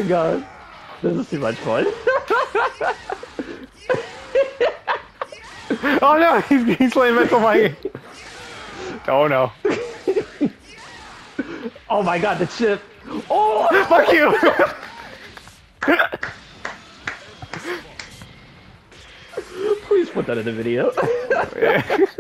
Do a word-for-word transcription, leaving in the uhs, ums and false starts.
god. This is too much fun. Oh no, he's, he's playing Mental Mike. Oh no. Oh my god, the chip. Oh! Fuck you! Please put that in the video.